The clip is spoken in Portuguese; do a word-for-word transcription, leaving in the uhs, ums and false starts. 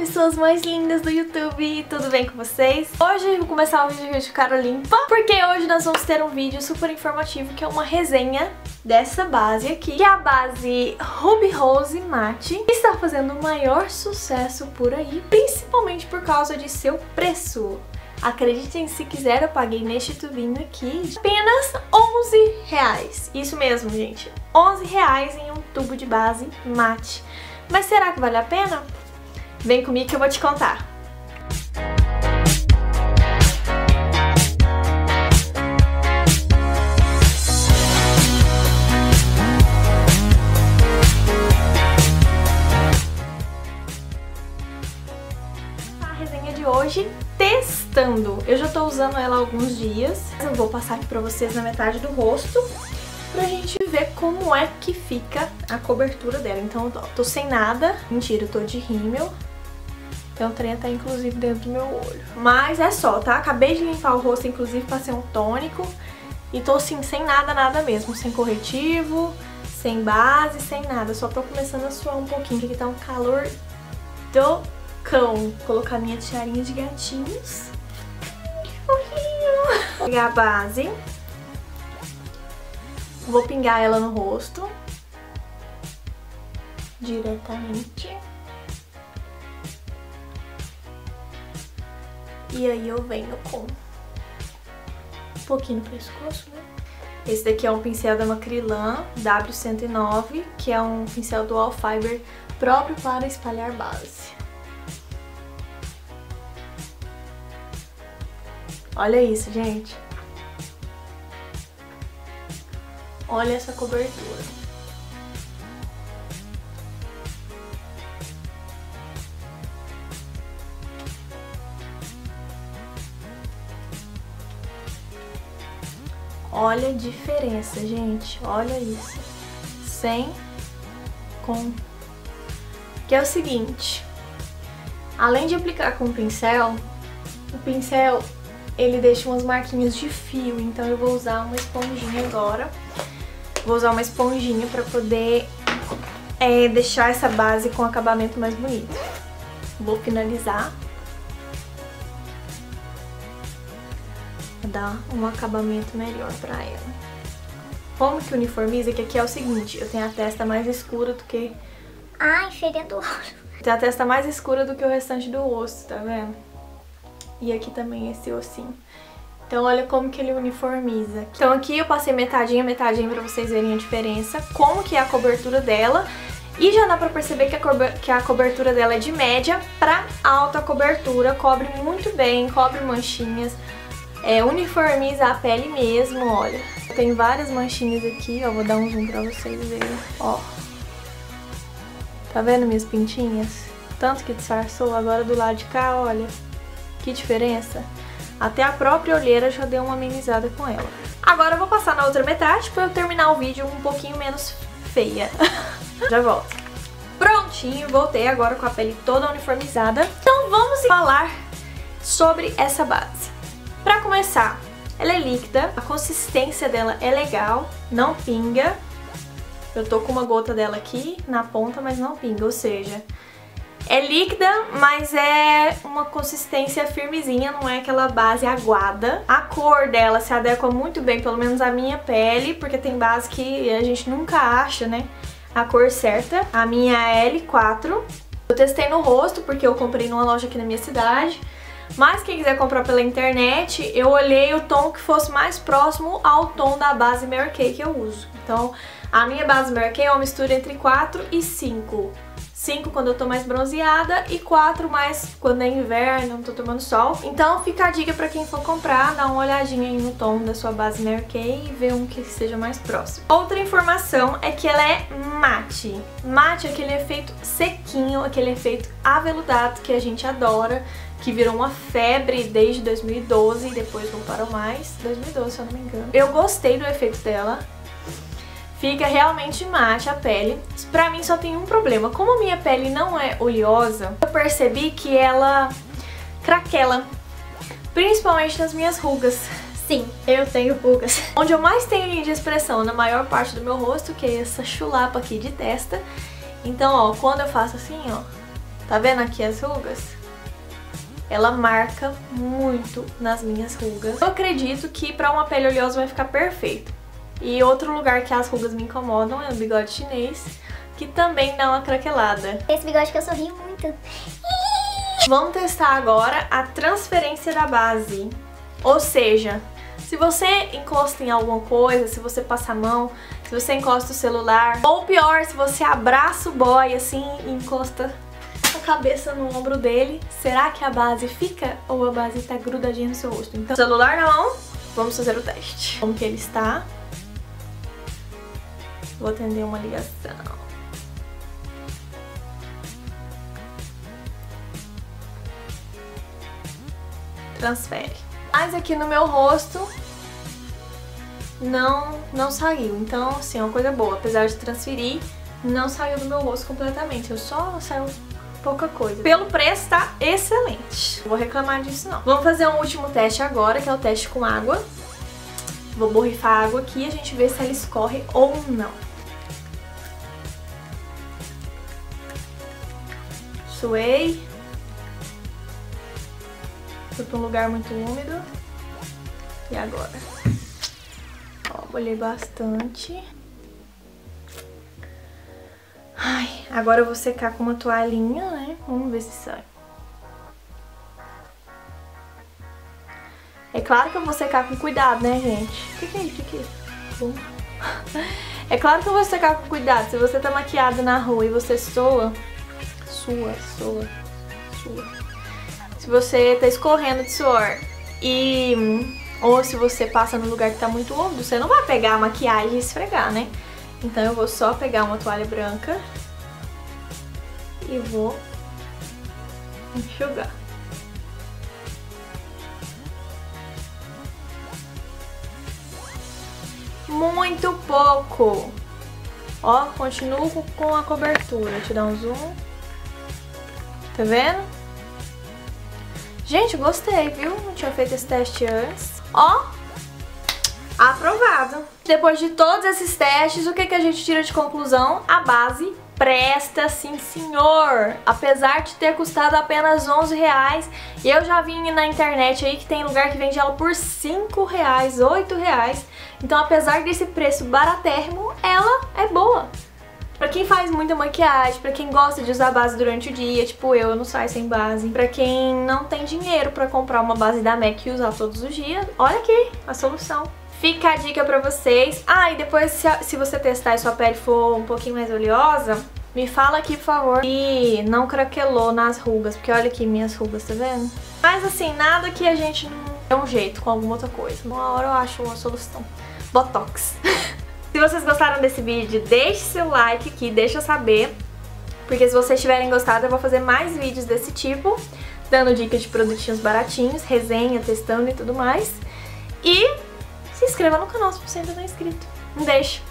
pessoas mais lindas do YouTube, tudo bem com vocês? Hoje eu vou começar o vídeo de cara limpa, porque hoje nós vamos ter um vídeo super informativo, que é uma resenha dessa base aqui, que é a base Ruby Rose Matte, que está fazendo o maior sucesso por aí, principalmente por causa de seu preço. Acreditem se quiser, eu paguei neste tubinho aqui apenas onze reais. Isso mesmo, gente, onze reais em um tubo de base mate. Mas será que vale a pena? Vem comigo que eu vou te contar. A resenha de hoje, testando. Eu já tô usando ela há alguns dias. Eu vou passar aqui pra vocês na metade do rosto, pra gente ver como é que fica a cobertura dela. Então eu tô sem nada. Mentira, eu tô de rímel. Tem um trem até inclusive dentro do meu olho. Mas é só, tá? Acabei de limpar o rosto, inclusive passei um tônico. E tô assim, sem nada, nada mesmo. Sem corretivo, sem base, sem nada. Só tô começando a suar um pouquinho, que aqui tá um calor do cão. Vou colocar minha tiarinha de gatinhos. Que fofinho! Vou pegar a base. Vou pingar ela no rosto. Diretamente. E aí eu venho com um pouquinho no pescoço, né? Esse daqui é um pincel da Macrylan W cento e nove, que é um pincel dual fiber próprio para espalhar base. Olha isso, gente. Olha essa cobertura. Olha a diferença, gente. Olha isso. Sem com. Que é o seguinte. Além de aplicar com o pincel, o pincel ele deixa umas marquinhas de fio. Então eu vou usar uma esponjinha agora. Vou usar uma esponjinha pra poder é, deixar essa base com acabamento mais bonito. Vou finalizar. Vou dar um acabamento melhor pra ela. Como que uniformiza? Que aqui é o seguinte, eu tenho a testa mais escura do que... Ai, fedendo o olho. Tenho a testa mais escura do que o restante do osso, tá vendo? E aqui também esse ossinho. Então olha como que ele uniformiza. Então aqui eu passei metadinha, metadinha pra vocês verem a diferença. Como que é a cobertura dela. E já dá pra perceber que a, que a cobertura dela é de média pra alta cobertura. Cobre muito bem, cobre manchinhas. É, uniformiza a pele mesmo, olha. Tem várias manchinhas aqui, ó. Vou dar um zoom pra vocês verem, ó. Tá vendo minhas pintinhas? Tanto que disfarçou, agora do lado de cá, olha. Que diferença. Até a própria olheira já deu uma amenizada com ela. Agora eu vou passar na outra metade pra eu terminar o vídeo um pouquinho menos feia. Já volto. Prontinho, voltei agora com a pele toda uniformizada. Então vamos falar sobre essa base. Pra começar, ela é líquida, a consistência dela é legal, não pinga. Eu tô com uma gota dela aqui na ponta, mas não pinga, ou seja... É líquida, mas é uma consistência firmezinha, não é aquela base aguada. A cor dela se adequa muito bem, pelo menos à minha pele, porque tem base que a gente nunca acha, né, a cor certa. A minha é L quatro. Eu testei no rosto, porque eu comprei numa loja aqui na minha cidade. Mas quem quiser comprar pela internet, eu olhei o tom que fosse mais próximo ao tom da base Mary Kay que eu uso. Então, a minha base Mary Kay é uma mistura entre quatro e cinco. cinco quando eu tô mais bronzeada e quatro mais quando é inverno, não tô tomando sol. Então fica a dica pra quem for comprar, dá uma olhadinha aí no tom da sua base Mary Kay e ver um que seja mais próximo. Outra informação é que ela é mate. Mate é aquele efeito sequinho, aquele efeito aveludado que a gente adora, que virou uma febre desde dois mil e doze e depois não parou mais. dois mil e doze, se eu não me engano. Eu gostei do efeito dela. Fica realmente mate a pele. Pra mim só tem um problema. Como a minha pele não é oleosa, eu percebi que ela craquela. Principalmente nas minhas rugas. Sim, eu tenho rugas. Onde eu mais tenho linha de expressão na maior parte do meu rosto, que é essa chulapa aqui de testa. Então, ó, quando eu faço assim, ó, Tá vendo aqui as rugas? Ela marca muito nas minhas rugas. Eu acredito que pra uma pele oleosa vai ficar perfeito. E outro lugar que as rugas me incomodam é o bigode chinês, que também dá uma craquelada. Esse bigode que eu sorrio muito. Vamos testar agora a transferência da base. Ou seja, se você encosta em alguma coisa, se você passa a mão, se você encosta o celular, ou pior, se você abraça o boy assim e encosta a cabeça no ombro dele, será que a base fica ou a base tá grudadinha no seu rosto? Então, celular na mão, vamos fazer o teste. Como que ele está? Vou atender uma ligação. Transfere. Mas aqui no meu rosto não, não saiu. Então, assim, é uma coisa boa. Apesar de transferir, não saiu do meu rosto completamente. Eu só saiu pouca coisa. Pelo preço, tá excelente. Não vou reclamar disso, não. Vamos fazer um último teste agora, que é o teste com água. Vou borrifar a água aqui e a gente vê se ela escorre ou não. Suei. Fui pra um lugar muito úmido. E agora? Ó, molhei bastante. Ai, agora eu vou secar com uma toalhinha, né? Vamos ver se sai. É claro que eu vou secar com cuidado, né, gente? O que, que é isso aqui? Bom. É claro que eu vou secar com cuidado. Se você tá maquiada na rua e você soa... Sua, soa, sua. Se você tá escorrendo de suor e... ou se você passa no lugar que tá muito úmido, você não vai pegar a maquiagem e esfregar, né? Então eu vou só pegar uma toalha branca e vou enxugar. Muito pouco. Ó, continuo com a cobertura. Deixa eu dar um zoom. Tá vendo? Gente, gostei, viu? Não tinha feito esse teste antes. Ó, aprovado. Depois de todos esses testes, o que, que a gente tira de conclusão? A base presta, sim senhor. Apesar de ter custado apenas onze reais, eu já vi na internet aí que tem lugar que vende ela por cinco reais, oito reais. Então, apesar desse preço baratérrimo, ela é boa. Pra quem faz muita maquiagem, pra quem gosta de usar base durante o dia, tipo eu, eu não saio sem base. Pra quem não tem dinheiro pra comprar uma base da MAC e usar todos os dias, olha aqui a solução. Fica a dica pra vocês. Ah, e depois se, se você testar e sua pele for um pouquinho mais oleosa, me fala aqui, por favor, e não craquelou nas rugas, porque olha aqui minhas rugas, tá vendo? Mas assim, nada que a gente não dê um jeito com alguma outra coisa. Uma hora eu acho uma solução. Botox. Se vocês gostaram desse vídeo, deixe seu like aqui, deixa eu saber. Porque se vocês tiverem gostado, eu vou fazer mais vídeos desse tipo, dando dicas de produtinhos baratinhos, resenha, testando e tudo mais. E se inscreva no canal se você ainda não é inscrito. Um beijo!